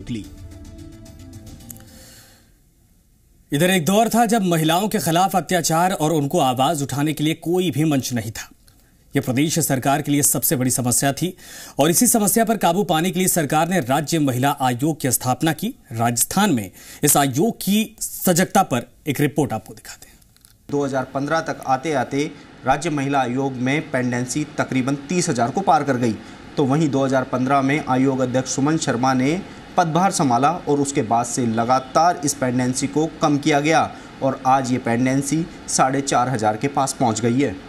निकली। इधर एक दौर था जब महिलाओं के खिलाफ अत्याचार और उनको आवाज उठाने के लिए कोई भी मंच नहीं था। यह प्रदेश सरकार के लिए सबसे बड़ी समस्या थी और इसी समस्या पर काबू पाने के लिए सरकार ने राज्य महिला आयोग की स्थापना की। राजस्थान में इस आयोग की सजगता पर एक रिपोर्ट आपको दिखाते हैं। 2015 तक आते आते राज्य महिला आयोग में पेंडेंसी तकरीबन 30,000 को पार कर गई। तो वहीं 2015 में आयोग अध्यक्ष सुमन शर्मा ने पदभार संभाला और उसके बाद से लगातार इस पेंडेंसी को कम किया गया और आज ये पेंडेंसी 4,500 के पास पहुंच गई है।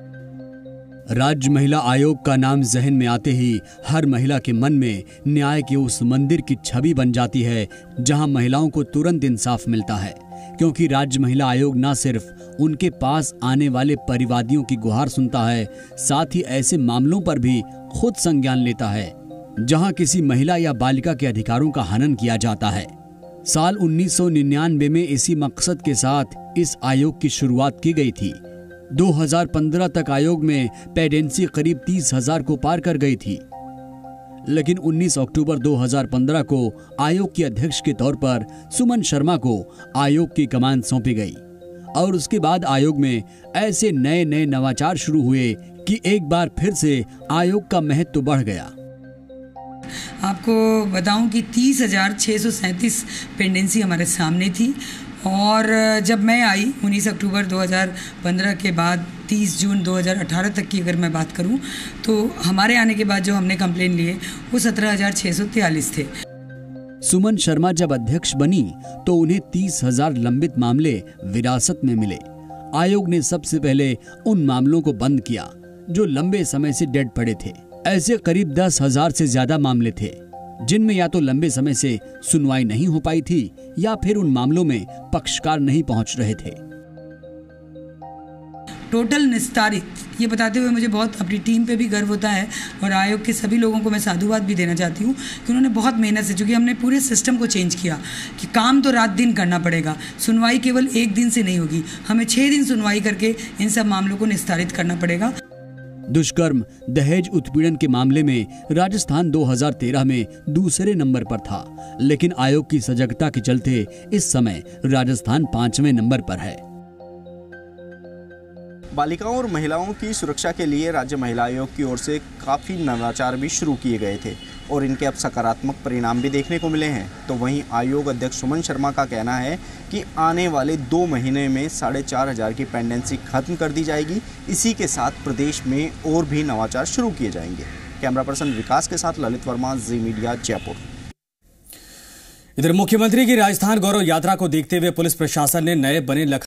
राज्य महिला आयोग का नाम जहन में आते ही हर महिला के मन में न्याय के उस मंदिर की छवि बन जाती है जहां महिलाओं को तुरंत इंसाफ मिलता है, क्योंकि राज्य महिला आयोग न सिर्फ उनके पास आने वाले परिवादियों की गुहार सुनता है, साथ ही ऐसे मामलों पर भी खुद संज्ञान लेता है जहां किसी महिला या बालिका के अधिकारों का हनन किया जाता है। साल 1999 में इसी मकसद के साथ इस आयोग की शुरुआत की गई थी। 2015 तक आयोग में पेंडेंसी करीब 30,000 को पार कर गई थी, लेकिन 19 अक्टूबर 2015 को आयोग के अध्यक्ष के तौर पर सुमन शर्मा को आयोग की कमान सौंपी गई और उसके बाद आयोग में ऐसे नए नए नवाचार शुरू हुए कि एक बार फिर से आयोग का महत्व बढ़ गया। आपको बताऊं कि 30,637 पेंडेंसी हमारे सामने थी और जब मैं आई 19 अक्टूबर 2015 के बाद 30 जून 2018 तक की अगर मैं बात करूं तो हमारे आने के बाद जो हमने कंप्लेन लिए वो 17,643 थे। सुमन शर्मा जब अध्यक्ष बनी तो उन्हें 30,000 लंबित मामले विरासत में मिले। आयोग ने सबसे पहले उन मामलों को बंद किया जो लंबे समय से डेड पड़े थे। ऐसे करीब 10,000 से ज्यादा मामले थे जिनमें या तो लंबे समय से सुनवाई नहीं हो पाई थी या फिर उन मामलों में पक्षकार नहीं पहुंच रहे थे। टोटल निस्तारित ये बताते हुए मुझे बहुत अपनी टीम पे भी गर्व होता है और आयोग के सभी लोगों को मैं साधुवाद भी देना चाहती हूँ कि उन्होंने बहुत मेहनत से, चूँकि हमने पूरे सिस्टम को चेंज किया कि काम तो रात दिन करना पड़ेगा, सुनवाई केवल एक दिन से नहीं होगी, हमें 6 दिन सुनवाई करके इन सब मामलों को निस्तारित करना पड़ेगा। दुष्कर्म, दहेज उत्पीड़न के मामले में राजस्थान 2013 में दूसरे नंबर पर था, लेकिन आयोग की सजगता के चलते इस समय राजस्थान 5वें नंबर पर है। बालिकाओं और महिलाओं की सुरक्षा के लिए राज्य महिला आयोग की ओर से काफ़ी नवाचार भी शुरू किए गए थे और इनके अब सकारात्मक परिणाम भी देखने को मिले हैं। तो वहीं आयोग अध्यक्ष सुमन शर्मा का कहना है कि आने वाले 2 महीने में 4,500 की पेंडेंसी खत्म कर दी जाएगी। इसी के साथ प्रदेश में और भी नवाचार शुरू किए जाएंगे। कैमरा पर्सन विकास के साथ ललित वर्मा, जी मीडिया, जयपुर। इधर मुख्यमंत्री की राजस्थान गौरव यात्रा को देखते हुए पुलिस प्रशासन ने नए बने